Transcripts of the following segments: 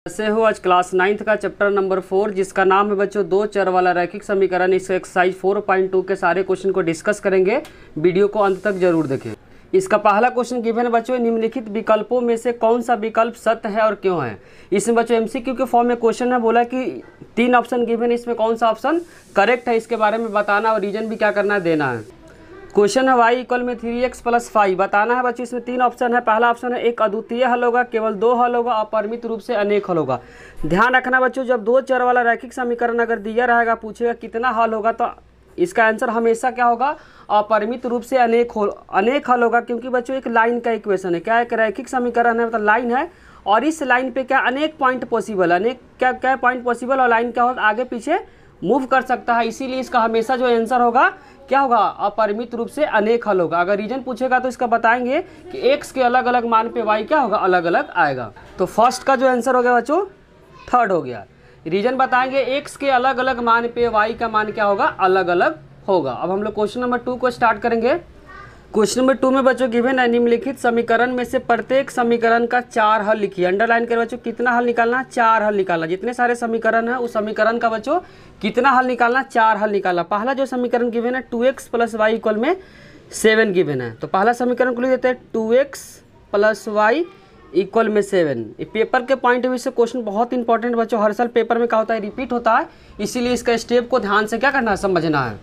कैसे हो। आज क्लास 9th का चैप्टर नंबर 4 जिसका नाम है बच्चों दो चर वाला रैखिक समीकरण। इस एक्सरसाइज 4.2 के सारे क्वेश्चन को डिस्कस करेंगे। वीडियो को अंत तक जरूर देखें। इसका पहला क्वेश्चन गिवन है बच्चों, निम्नलिखित विकल्पों में से कौन सा विकल्प सत्य है और क्यों है। इसमें बच्चों एमसीक्यू के फॉर्म में क्वेश्चन है, बोला कि 3 ऑप्शन गिवन है, इसमें कौन सा ऑप्शन करेक्ट है इसके बारे में बताना और रीजन भी क्या करना है, देना है। क्वेश्चन है y इक्वल में 3x + 5 बताना है बच्चों। इसमें 3 ऑप्शन है। पहला ऑप्शन है एक अद्वितीय हल होगा, केवल 2 हल होगा, अपरिमित रूप से अनेक हल होगा। ध्यान रखना बच्चों, जब 2 चर वाला रैखिक समीकरण अगर दिया रहेगा, पूछेगा कितना हल होगा, तो इसका आंसर हमेशा क्या होगा, अपरिमित रूप से अनेक हल होगा। क्योंकि बच्चों एक लाइन का इक्वेशन है, क्या एक रैखिक समीकरण है, मतलब लाइन है, और इस लाइन पे क्या अनेक पॉइंट पॉसिबल, अनेक क्या पॉइंट पॉसिबल, और लाइन क्या होगा, आगे पीछे मूव कर सकता है। इसीलिए इसका हमेशा जो आंसर होगा क्या होगा, अपरिमित रूप से अनेक हल होगा। अगर रीजन पूछेगा तो इसका बताएंगे कि x के अलग अलग मान पे y क्या होगा, अलग अलग आएगा। तो फर्स्ट का जो आंसर हो गया बच्चों, थर्ड हो गया। रीजन बताएंगे x के अलग अलग मान पे y का मान क्या होगा, अलग अलग होगा। अब हम लोग क्वेश्चन नंबर 2 को स्टार्ट करेंगे। क्वेश्चन नंबर 2 में बच्चों गिवन है, निम्नलिखित समीकरण में से प्रत्येक समीकरण का 4 हल लिखिए। अंडरलाइन कर बच्चों, कितना हल निकालना, 4 हल निकालना। जितने सारे समीकरण है उस समीकरण का बच्चों कितना हल निकालना, 4 हल निकालना। पहला जो समीकरण गिवन है 2x + y इक्वल में 7 गिवन है, तो पहला समीकरण को लिख देते हैं 2x + y इक्वल में 7। ये पेपर के पॉइंट ऑफ व्यू से क्वेश्चन बहुत इंपॉर्टेंट बच्चों, हर साल पेपर में क्या होता है, रिपीट होता है। इसीलिए इसका स्टेप को ध्यान से क्या करना है, समझना है।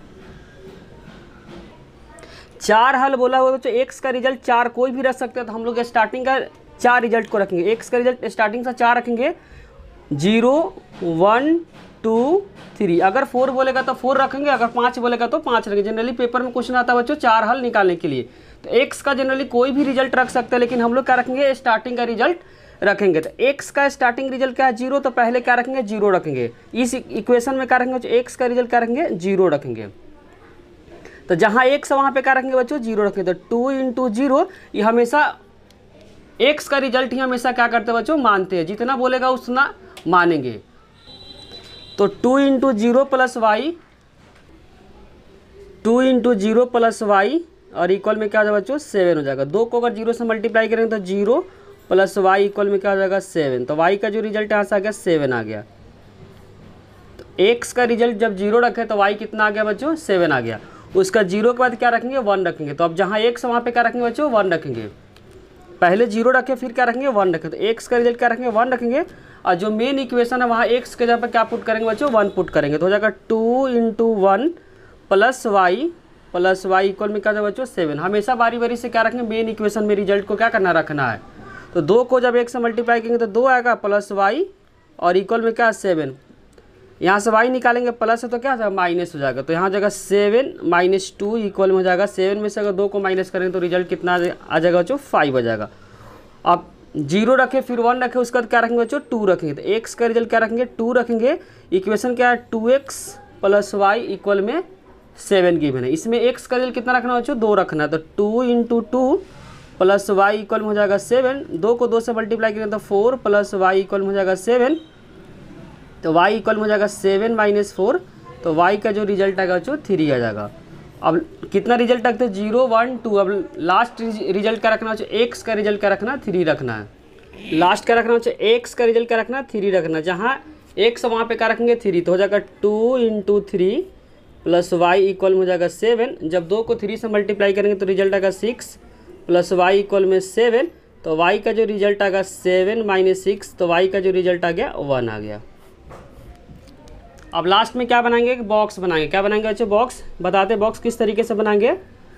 4 हल बोला हुआ बच्चों, x का रिजल्ट 4 कोई भी रख सकते हैं, तो हम लोग स्टार्टिंग का 4 रिजल्ट को रखेंगे। x का रिजल्ट स्टार्टिंग से 4 रखेंगे, 0 1 2 3। अगर 4 बोलेगा तो 4 रखेंगे, अगर 5 बोलेगा तो 5 रखेंगे। जनरली पेपर में क्वेश्चन आता है बच्चों 4 हल निकालने के लिए, तो x का जनरली कोई भी रिजल्ट रख सकते हैं, लेकिन हम लोग क्या रखेंगे, स्टार्टिंग का रिजल्ट रखेंगे। तो x का स्टार्टिंग रिजल्ट क्या है, 0, तो पहले क्या रखेंगे, 0 रखेंगे। इस इक्वेशन में क्या रखेंगे, x का रिजल्ट क्या रखेंगे, 0 रखेंगे। तो जहाँ x वहाँ पे क्या रखेंगे बच्चों, 0 रखेंगे। तो 2 × 0, ये हमेशा x का रिजल्ट ही हमेशा क्या करते हैं बच्चों, मानते हैं। जितना बोलेगा उतना मानेंगे। तो 2 × 0 + y, 2 × 0 + y और इक्वल में क्या हो जाएगा बच्चों, 7 हो जाएगा। 2 को अगर 0 से मल्टीप्लाई करेंगे तो 0 + y इक्वल में क्या हो जाएगा, 7। तो y का जो रिजल्ट यहाँ से आ गया, 7 आ गया। तो x का रिजल्ट जब 0 रखे तो y कितना आ गया बच्चों, 7 आ गया। उसका 0 के बाद क्या रखेंगे, 1 रखेंगे। तो अब जहाँ x वहाँ पे क्या रखेंगे बच्चों, 1 रखेंगे। पहले 0 रखे, फिर क्या रखेंगे, 1 रखेंगे। तो x का रिजल्ट क्या रखेंगे, 1 रखेंगे। और जो मेन इक्वेशन है वहाँ x के जगह पर क्या पुट करेंगे बच्चों, 1 पुट करेंगे। तो हो जाएगा 2 × 1 + y इक्वल में क्या जाएगा बच्चों, 7। हमेशा बारी बारी से क्या रखेंगे, मेन इक्वेशन में रिजल्ट को क्या करना, रखना है। तो 2 को जब 1 से मल्टीप्लाई करेंगे तो 2 आएगा, +y और इक्वल में क्या, 7। यहाँ से y निकालेंगे, प्लस है तो क्या हो जाएगा, माइनस हो जाएगा। तो यहाँ जगह 7 - 2 इक्वल में हो जाएगा 7 में से अगर 2 को माइनस करेंगे तो रिजल्ट कितना आ जाएगा बच्चों, 5 आ जाएगा। अब 0 रखे, फिर 1 रखे, उसके बाद क्या रखेंगे बच्चों, 2 रखेंगे। तो x का रिजल्ट क्या रखेंगे, 2 रखेंगे। इक्वेशन क्या है, 2x + y इक्वल में 7 गिवन है। इसमें x का रिजल्ट कितना रखना है बच्चों, 2 रखना है। तो 2 × 2 + y इक्वल में हो जाएगा 7। 2 को 2 से मल्टीप्लाई करेंगे तो 4 + y इक्वल में हो जाएगा 7। तो y इक्वल में हो जाएगा 7 - 4। तो y का जो रिजल्ट आएगा बच्चों, 3 आ जाएगा। अब कितना रिजल्ट रखते हैं, 0 1 2। अब लास्ट रिजल्ट क्या रखना है, x का रिजल्ट क्या रखना है, 3 रखना है। लास्ट क्या रखना है, x का रिजल्ट क्या रखना है, 3 रखना है। जहाँ x वहाँ पे क्या रखेंगे, 3। तो हो जाएगा 2 × 3 + y इक्वल में हो जाएगा 7। जब 2 को 3 से मल्टीप्लाई करेंगे तो रिजल्ट आएगा 6 + y इक्वल में 7। तो y का जो रिजल्ट आएगा 7 - 6, तो y का जो रिजल्ट आ गया, 1 आ गया। अब लास्ट में क्या बनाएंगे, एक बॉक्स बनाएंगे। क्या बनाएंगे बच्चों, बॉक्स। बताते बॉक्स किस तरीके से बनाएंगे।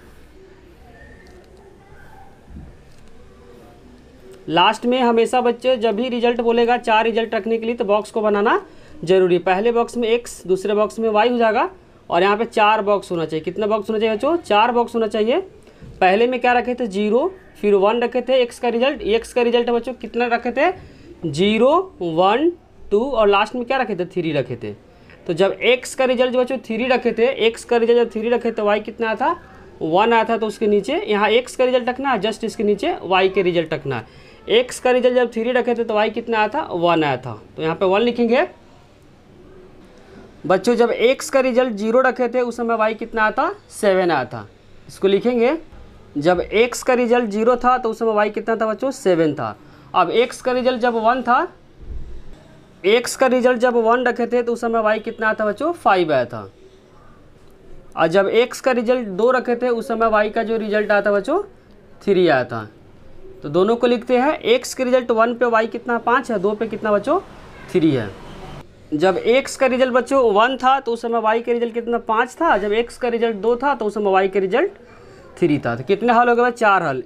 लास्ट में हमेशा बच्चे जब भी रिजल्ट बोलेगा 4 रिजल्ट रखने के लिए, तो बॉक्स को बनाना जरूरी। पहले बॉक्स में x, दूसरे बॉक्स में y हो जाएगा, और यहाँ पे 4 बॉक्स होना चाहिए। कितना बॉक्स होना चाहिए बच्चों, 4 बॉक्स होना चाहिए। पहले में क्या रखे थे, 0, फिर 1 रखे थे x का रिजल्ट। x का रिजल्ट बच्चों कितना रखे थे, 0 1 2, और लास्ट में क्या रखे थे, 3 रखे थे। तो जब x का रिजल्ट जो बच्चों 3 रखे थे, x का रिजल्ट जब 3 रखे तो y कितना आया था, 1 आया था। तो उसके नीचे यहाँ x का रिजल्ट रखना है, जस्ट इसके नीचे y के रिजल्ट रखना है। x का रिजल्ट जब 3 रखे थे तो y कितना आया था, 1 आया था। तो यहाँ पे 1 लिखेंगे बच्चों। जब x का रिजल्ट 0 रखे थे उस समय y कितना आया था, 7 आया था। इसको लिखेंगे, जब x का रिजल्ट 0 था तो उस समय y कितना था बच्चों, 7 था। अब x का रिजल्ट जब 1 था एक्स का रिजल्ट जब 1 रखे थे तो उस समय वाई कितना आया था बच्चों 5 आया था, और जब एक्स का रिजल्ट 2 रखे थे उस समय वाई का जो रिजल्ट आया था बच्चों 3 आया था। तो दोनों को लिखते हैं, एक्स के रिजल्ट 1 पे वाई कितना 5 है, 2 पे कितना बच्चों 3 है। जब एक्स का रिजल्ट बच्चों 1 था तो उस समय वाई का रिजल्ट कितना 5 था, जब एक्स का रिजल्ट 2 था तो उस समय वाई का रिजल्ट 3 था। तो कितने हल हो गए, 4 हल,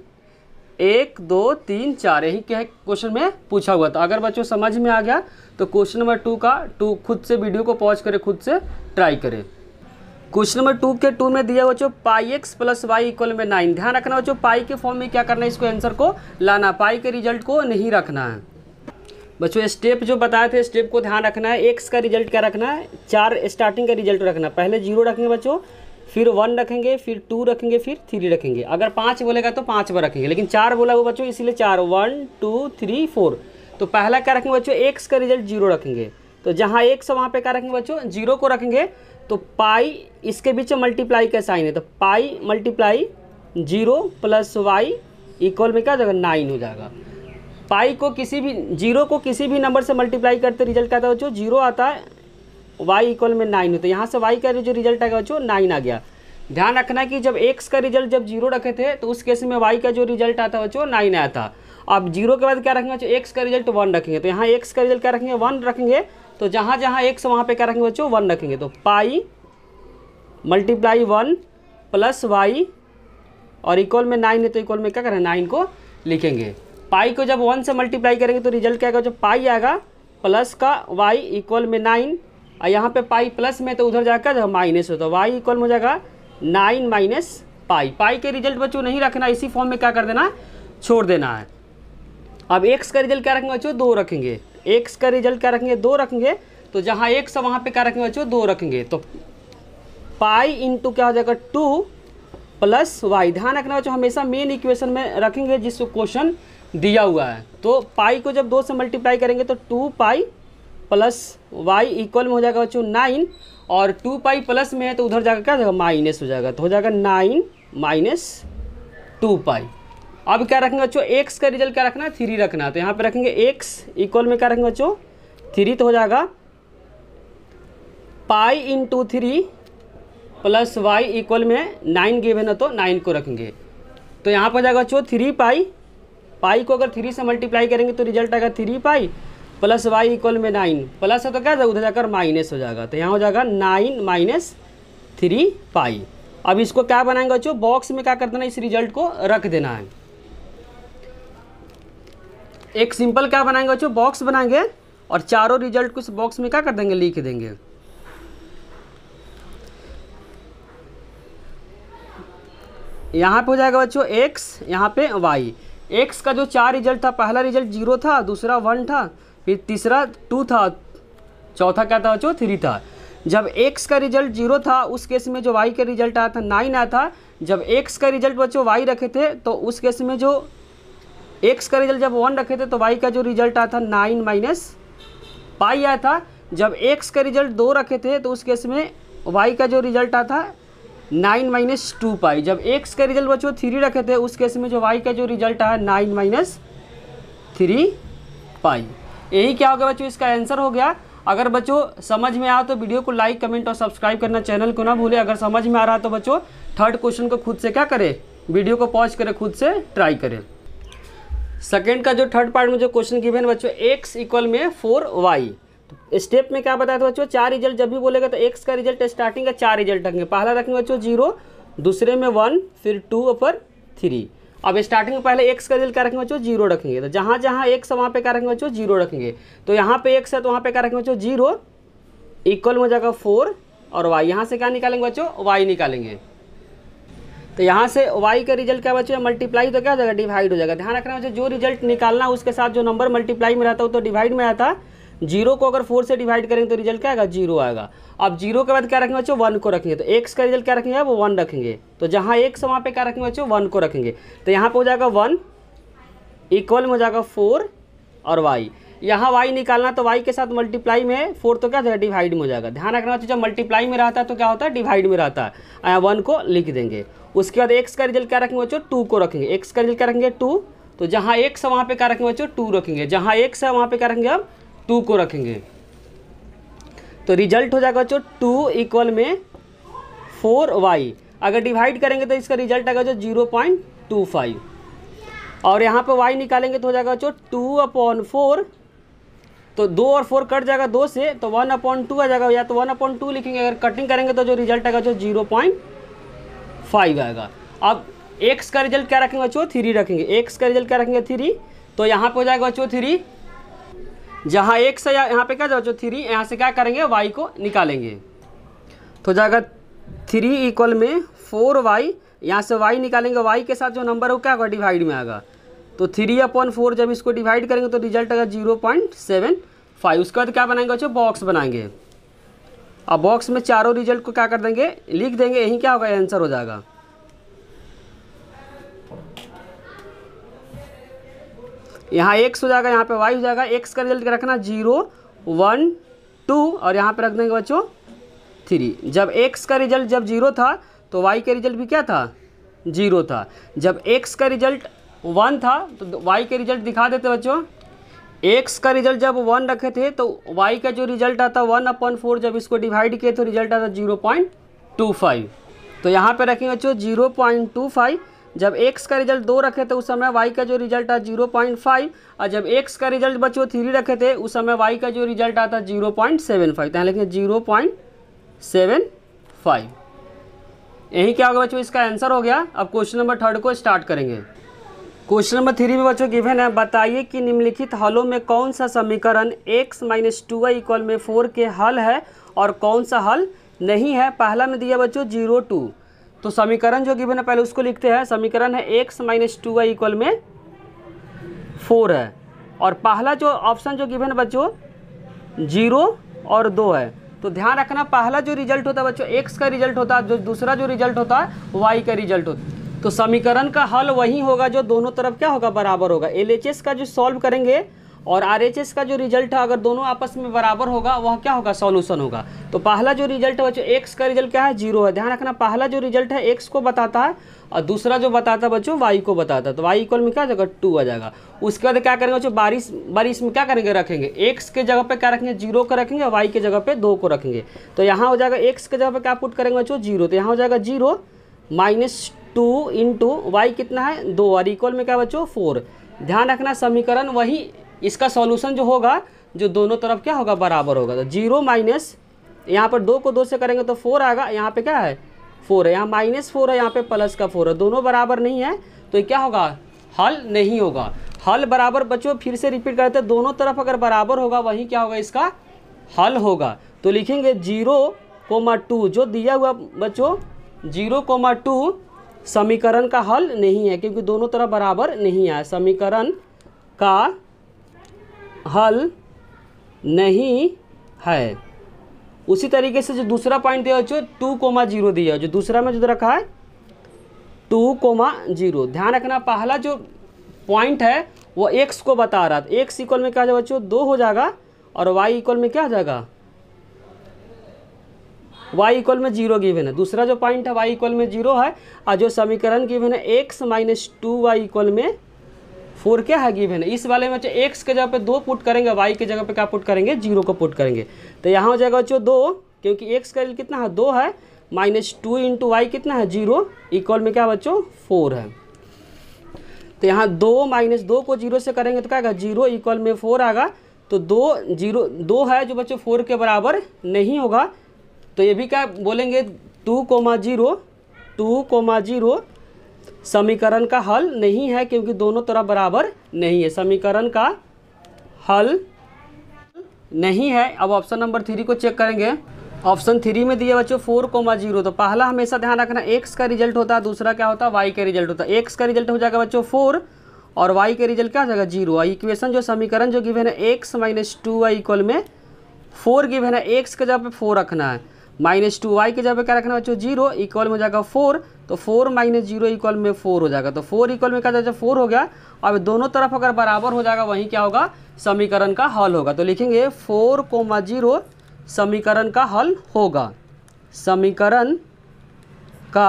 1 2 3 4, यही क्या क्वेश्चन में पूछा हुआ था। अगर बच्चों समझ में आ गया तो क्वेश्चन नंबर 2 का खुद से वीडियो को पॉज करें, खुद से ट्राई करें। क्वेश्चन नंबर 2 के 2 में दिया बच्चों pi x plus y equal में 9। ध्यान रखना बच्चों, पाई के फॉर्म में क्या करना है, इसको आंसर को लाना, पाई के रिजल्ट को नहीं रखना है। बच्चों स्टेप जो बताए थे, स्टेप को ध्यान रखना है। एक्स का रिजल्ट क्या रखना है, 4 स्टार्टिंग का रिजल्ट रखना, पहले 0 रखेंगे बच्चों, फिर 1 रखेंगे, फिर 2 रखेंगे, फिर 3 रखेंगे। अगर 5 बोलेगा तो 5 बार रखेंगे, लेकिन 4 बोला वो बच्चों इसीलिए 4, 1 2 3 4। तो पहला क्या रखेंगे बच्चों, एक्स का रिजल्ट 0 रखेंगे, तो जहाँ एक्स वहाँ पे क्या रखेंगे बच्चों 0 को रखेंगे। तो पाई इसके बीच में मल्टीप्लाई का साइन है, तो pi multiply 0 plus y equal में क्या हो जाएगा 9 हो जाएगा। पाई को किसी भी 0 को किसी भी नंबर से मल्टीप्लाई करते रिजल्ट क्या आता है बच्चों 0 आता है, वाई इक्वल में 9 होता है। यहाँ से वाई का जो रिजल्ट आएगा बच्चों 9 आ गया। ध्यान रखना कि जब एक्स का रिजल्ट जब 0 रखे थे तो उस केस में वाई का जो रिजल्ट आता है बच्चों 9 आया था। अब 0 के बाद क्या रखेंगे बच्चों, एक्स का रिजल्ट 1 रखेंगे, तो यहाँ एक्स का रिजल्ट क्या रखेंगे 1 रखेंगे, तो जहाँ जहाँ एक्स वहाँ पे क्या रखेंगे बच्चों 1 रखेंगे। तो पाई मल्टीप्लाई 1 प्लस वाई और इक्वल में 9 है, तो इक्वल में क्या करें 9 को लिखेंगे। पाई को जब 1 से मल्टीप्लाई करेंगे तो रिजल्ट क्या आएगा, जो पाई आएगा प्लस का वाई इक्वल में 9, और यहाँ पे पाई प्लस में तो उधर जाकर जब माइनस हो तो वाई इक्वल में हो जाएगा 9 माइनस पाई। पाई के रिजल्ट बच्चों नहीं रखना, इसी फॉर्म में क्या कर देना छोड़ देना है। अब एक्स का रिजल्ट क्या रखेंगे बच्चों 2 रखेंगे, एक्स का रिजल्ट क्या रखेंगे 2 रखेंगे, तो जहाँ एक्स है वहाँ पे क्या रखेंगे बच्चों 2 रखेंगे, तो पाई इंटू क्या हो जाएगा 2 प्लस वाई। ध्यान रखना बच्चों हमेशा मेन इक्वेशन में रखेंगे जिस क्वेश्चन दिया हुआ है। तो पाई को जब 2 से मल्टीप्लाई करेंगे तो 2 पाई प्लस वाई इक्वल में हो जाएगा बच्चों 9, और 2 पाई प्लस में है तो उधर जाकर क्या हो जाएगा माइनस हो जाएगा, तो हो जाएगा 9 माइनस 2 पाई। अब क्या रखेंगे बच्चों, एक्स का रिजल्ट क्या रखना है 3 रखना है, तो यहाँ पे रखेंगे एक्स इक्वल में क्या रखेंगे बच्चों 3, तो हो जाएगा pi into 3 plus y equal में 9 गिवन है तो 9 को रखेंगे। तो यहाँ पर जाएगा बच्चों 3 पाई, पाई को अगर 3 से मल्टीप्लाई करेंगे तो रिजल्ट आएगा 3 पाई प्लस वाई इक्वल में 9, प्लस है तो क्या उधर जाकर माइनस हो जाएगा, तो यहाँ हो जाएगा 9 माइनस 3 पाई। अब इसको क्या बनाएंगे बच्चों, बॉक्स में क्या कर देना, इस रिजल्ट को रख देना है। एक सिंपल क्या बनाएंगे बच्चों, बॉक्स बनाएंगे और चारों रिजल्ट को इस बॉक्स में क्या कर देंगे लिख देंगे। यहाँ पे हो जाएगा बच्चों एक्स, यहाँ पे वाई। एक्स का जो 4 रिजल्ट था, पहला रिजल्ट 0 था, दूसरा 1 था, फिर तीसरा 2 था, चौथा क्या था बच्चों 3 था। जब एक्स का रिजल्ट 0 था उस केस में जो वाई का रिजल्ट आया था 9 आया था। जब एक्स का रिजल्ट बच्चों वाई रखे थे तो उस केस में जो एक्स का रिजल्ट जब 1 रखे थे तो वाई का जो रिजल्ट आया था 9 माइनस पाई आया था। जब एक्स का रिजल्ट 2 रखे थे तो उस केस में वाई का जो रिजल्ट आया था 9 माइनस 2 पाई। जब एक्स का रिजल्ट बच्चों 3 रखे थे उस केस में जो वाई का जो रिजल्ट आया 9 माइनस 3 पाई। यही क्या हो गया बच्चों, इसका आंसर हो गया। अगर बच्चों समझ में आया तो वीडियो को लाइक कमेंट और सब्सक्राइब करना, चैनल को ना भूलें। अगर समझ में आ रहा तो बच्चों थर्ड क्वेश्चन को खुद से क्या करें, वीडियो को पॉज करें, खुद से ट्राई करें। सेकेंड का जो थर्ड पार्ट में जो क्वेश्चन गिवन बच्चों एक्स इक्वल में 4y। स्टेप में क्या बताया था बच्चों, 4 रिजल्ट जब भी बोलेगा तो एक्स का रिजल्ट स्टार्टिंग का 4 रिजल्ट रखेंगे। पहला रखेंगे बच्चों 0, दूसरे में 1, फिर 2 और 3। अब स्टार्टिंग में पहले एक्स का रिजल्ट क्या रखेंगे बच्चों 0 रखेंगे, तो जहाँ जहाँ एक्स है वहाँ पे क्या रखेंगे बच्चों 0 रखेंगे। तो यहाँ पे एक्स है तो वहाँ पे क्या रखेंगे बच्चों 0 इक्वल में हो जाएगा 4 और y। यहाँ से क्या निकालेंगे बच्चों y निकालेंगे। तो यहाँ से y का रिजल्ट क्या बच्चों मल्टीप्लाई तो क्या हो जाएगा डिवाइड हो जाएगा। ध्यान रखना बच्चों जो रिजल्ट निकालना उसके साथ जो नंबर मल्टीप्लाई में रहता है वो तो डिवाइड में आता है। 0 को अगर 4 से डिवाइड करेंगे तो रिजल्ट क्या आएगा 0 आएगा। अब 0 के बाद क्या रखेंगे बच्चों 1 को रखेंगे, तो x का रिजल्ट क्या रखेंगे वो 1 रखेंगे। तो जहाँ x वहाँ पे क्या रखेंगे बच्चों 1 को रखेंगे। तो यहाँ पे हो जाएगा 1 इक्वल में हो जाएगा 4 और y। यहाँ y निकालना तो y के साथ मल्टीप्लाई में 4 तो क्या हो जाएगा डिवाइड में हो जाएगा। ध्यान रखना बच्चों जब मल्टीप्लाई में रहता है तो क्या होता है डिवाइड में रहता है। यहाँ 1 को लिख देंगे। उसके बाद x का रिजल्ट क्या रखेंगे बच्चों 2 को रखेंगे। x का रिजल्ट क्या रखेंगे 2, तो जहाँ x है वहाँ पे क्या रखेंगे बच्चों 2 रखेंगे। जहाँ x है वहाँ पे क्या रखेंगे अब 2 को रखेंगे तो रिजल्ट हो जाएगा बच्चों 2 इक्वल में 4y। अगर डिवाइड करेंगे तो इसका रिजल्ट आएगा जो 0.25 और यहाँ पे y निकालेंगे तो हो जाएगा बच्चों 2/4। तो 2 और 4 कट जाएगा 2 से तो 1/2 आ जाएगा, या तो 1/2 लिखेंगे। अगर कटिंग करेंगे तो जो रिजल्ट आएगा जो 0.5 आएगा। अब x का रिजल्ट क्या रखेंगे बच्चों 3 रखेंगे। x का रिजल्ट क्या रखेंगे 3, तो यहाँ पे हो जाएगा बच्चों 3, जहाँ x है यहाँ पे क्या जाएगा बच्चों 3, यहाँ से क्या करेंगे y को निकालेंगे तो हो जाएगा 3 इक्वल में 4y। यहाँ से y निकालेंगे, y के साथ जो नंबर है वो क्या होगा डिवाइड में आएगा। तो 3/4 जब इसको डिवाइड करेंगे तो रिजल्ट आएगा 0.75। उसके बाद क्या बनाएंगे बच्चों बॉक्स बनाएंगे। अब बॉक्स में चारों रिजल्ट को क्या कर देंगे लिख देंगे, यही क्या होगा आंसर हो जाएगा। यहाँ x हो जाएगा, यहाँ पे y हो जाएगा। x का रिजल्ट रखना 0, 1, 2 और यहाँ पे रख देंगे बच्चों 3। जब x का रिजल्ट जब 0 था तो y का रिजल्ट भी क्या था 0 था। जब x का रिजल्ट 1 था तो y के रिजल्ट दिखा देते बच्चों। x का रिजल्ट जब 1 रखे थे तो y का जो रिजल्ट आता 1/4, जब इसको डिवाइड किए तो रिजल्ट आता 0.25। तो यहाँ पे रखेंगे बच्चों 0.25। जब x का रिजल्ट 2 रखे थे उस समय y का जो रिजल्ट आता 0.5 और जब x का रिजल्ट बच्चों 3 रखे थे उस समय y का जो रिजल्ट आता 0.75। तो यहाँ लिखेंगे 0.75। यही क्या होगा बच्चों इसका आंसर हो गया। अब क्वेश्चन नंबर 3 को स्टार्ट करेंगे। क्वेश्चन नंबर 3 में बच्चों गिवन है, बताइए कि निम्नलिखित हलों में कौन सा समीकरण x - 2y इक्वल में 4 के हल है और कौन सा हल नहीं है। पहला में दिया बच्चों 0, 2। तो समीकरण जो गिवन है पहले उसको लिखते हैं। समीकरण है x - 2y इक्वल में 4 है और पहला जो ऑप्शन जो गिवन है बच्चों 0 और 2 है। तो ध्यान रखना पहला जो रिजल्ट होता है बच्चों x का रिजल्ट होता है, जो दूसरा जो रिजल्ट होता है y का रिजल्ट होता है। तो समीकरण का हल वही होगा जो दोनों तरफ क्या होगा बराबर होगा। LHS का जो सॉल्व करेंगे और RHS का जो रिजल्ट है अगर दोनों आपस में बराबर होगा वह क्या होगा सॉल्यूशन होगा। तो पहला जो रिजल्ट है बच्चों x का रिजल्ट क्या है 0 है। ध्यान रखना पहला जो रिजल्ट है x को बताता है और दूसरा जो बताता है बच्चों y को बताता है। तो y इक्वल में क्या जाएगा 2 आ जाएगा। उसके बाद क्या करेंगे बच्चों बारिश में क्या करेंगे रखेंगे x के जगह पे क्या रखेंगे 0 को रखेंगे और y के जगह पे 2 को रखेंगे। तो यहाँ हो जाएगा x के जगह पे क्या पुट करेंगे बच्चों 0। तो यहाँ हो जाएगा 0 - 2 इंटू वाई कितना है 2 और इक्वल में क्या बच्चों 4। ध्यान रखना समीकरण वही, इसका सॉल्यूशन जो होगा जो दोनों तरफ क्या होगा बराबर होगा। तो 0 माइनस यहाँ पर 2 को 2 से करेंगे तो 4 आएगा। यहाँ पे क्या है 4 है, यहाँ -4 है, यहाँ पे प्लस का 4 है। दोनों बराबर नहीं है तो ये क्या होगा हल नहीं होगा। हल बराबर बच्चों फिर से रिपीट करते हैं, दोनों तरफ अगर बराबर होगा वही क्या होगा इसका हल होगा। तो लिखेंगे 0,2 जो दिया हुआ बच्चों 0,2 समीकरण का हल नहीं है क्योंकि दोनों तरफ बराबर नहीं है। समीकरण का हल नहीं है। उसी तरीके से जो दूसरा पॉइंट दिया बच्चों 2,0 दिया, जो दूसरा में जो रखा है 2,0। ध्यान रखना पहला जो पॉइंट है वो x को बता रहा था। x इक्वल में क्या हो जाएगा बच्चों 2 हो जाएगा और y इक्वल में क्या हो जाएगा y इक्वल में 0 गिवन है। दूसरा जो पॉइंट है y इक्वल में 0 है और जो समीकरण गिवन है x - 2y इक्वल में 4 क्या है गिवन है। इस वाले में x के जगह पे 2 पुट करेंगे, y के जगह पे क्या पुट करेंगे 0 को पुट करेंगे। तो यहाँ हो जाएगा बच्चों 2 क्योंकि x का वैल्यू कितना है 2 है, -2 इंटू वाई कितना है 0 इक्वल में क्या बच्चों 4 है। तो यहाँ 2 - 2 को 0 से करेंगे तो क्या आएगा 0 इक्वल में 4 आएगा। तो 2 है जो बच्चों 4 के बराबर नहीं होगा। तो ये भी क्या बोलेंगे 2,0 समीकरण का हल नहीं है क्योंकि दोनों तरफ बराबर नहीं है। समीकरण का हल नहीं है। अब ऑप्शन नंबर 3 को चेक करेंगे। ऑप्शन 3 में दिया बच्चों 4,0। तो पहला हमेशा ध्यान रखना x का रिजल्ट होता है, दूसरा क्या होता है y का रिजल्ट होता है। x का रिजल्ट हो जाएगा बच्चों 4 और y का रिजल्ट क्या हो जाएगा 0। और इक्वेशन जो समीकरण जो गिवन है x - 2y इक्वल में 4 गिवन है। x के जगह पे 4 रखना है, -2y के जगह पे क्या रखना है बच्चों 0 इक्वल में हो जाएगा 4। तो 4 - 0 इक्वल में 4 हो जाएगा। तो 4 इक्वल में क्या जाएगा 4 हो गया। अब दोनों तरफ अगर बराबर हो जाएगा वहीं क्या होगा समीकरण का हल होगा। तो लिखेंगे 4,0 समीकरण का हल होगा। समीकरण का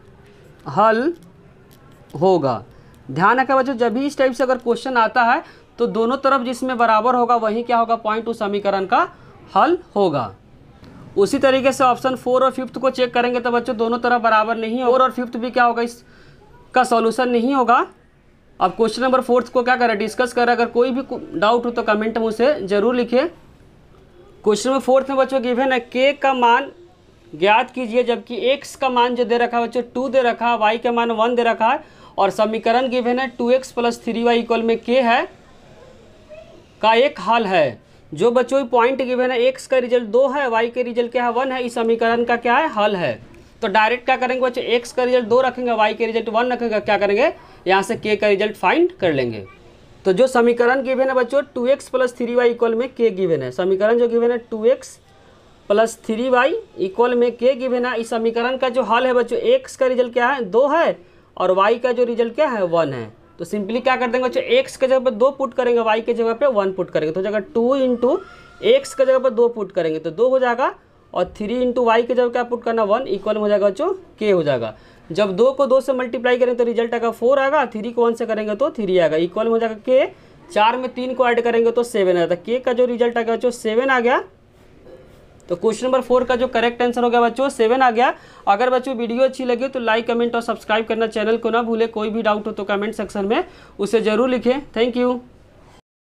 हल होगा। ध्यान रखें बच्चों जब भी इस टाइप से अगर क्वेश्चन आता है तो दोनों तरफ जिसमें बराबर होगा वही क्या होगा, पॉइंट उस समीकरण का हल होगा। उसी तरीके से ऑप्शन 4 और 5 को चेक करेंगे तो बच्चों दोनों तरफ बराबर नहीं होगा, 4 और 5 भी क्या होगा, इसका सॉल्यूशन नहीं होगा। अब क्वेश्चन नंबर 4 को क्या करें, डिस्कस करें। अगर कोई भी डाउट हो तो कमेंट में उसे जरूर लिखिए। क्वेश्चन नंबर 4 में बच्चों गिवन है k का मान ज्ञात कीजिए, जबकि x का मान जो दे रखा है बच्चों 2 दे रखा है, y का मान 1 दे रखा है और समीकरण गिवन है 2x + 3y इक्वल में k है का एक हल है। जो बच्चों पॉइंट गिवन है x का रिजल्ट 2 है, y के रिजल्ट क्या है 1 है, इस समीकरण का क्या है हल है। तो डायरेक्ट क्या करेंगे बच्चों, x का रिजल्ट 2 रखेंगे, y के रिजल्ट 1 रखेंगे, क्या करेंगे यहाँ से k का रिजल्ट फाइंड कर लेंगे। तो जो समीकरण गिवन है बच्चों 2x + 3y इक्वल में k गिवन है, समीकरण जो गिवन है 2x + 3y इक्वल में k गिवन है, इस समीकरण का जो हल है बच्चों x का रिजल्ट क्या है 2 है और y का जो रिजल्ट क्या है 1 है। तो सिंपली क्या कर देंगे बच्चों, x के जगह पे 2 पुट करेंगे, y के जगह पे 1 पुट करेंगे, तो जगह 2 × x के जगह पे 2 पुट करेंगे तो 2 हो जाएगा और 3 × y के जगह क्या पुट करना 1 इक्वल हो जाएगा बच्चों k हो जाएगा। जब 2 को 2 से मल्टीप्लाई करेंगे तो रिजल्ट आएगा 4 आएगा, 3 को 1 से करेंगे तो 3 आएगा, इक्वल हो जाएगा k। 4 में 3 को ऐड करेंगे तो 7 आएगा, k का जो रिजल्ट आ गया बच्चों 7 आ गया। तो क्वेश्चन नंबर 4 का जो करेक्ट आंसर हो गया बच्चों 7 आ गया। अगर बच्चों वीडियो अच्छी लगी तो लाइक कमेंट और सब्सक्राइब करना चैनल को ना भूले। कोई भी डाउट हो तो कमेंट सेक्शन में उसे जरूर लिखें। Thank you.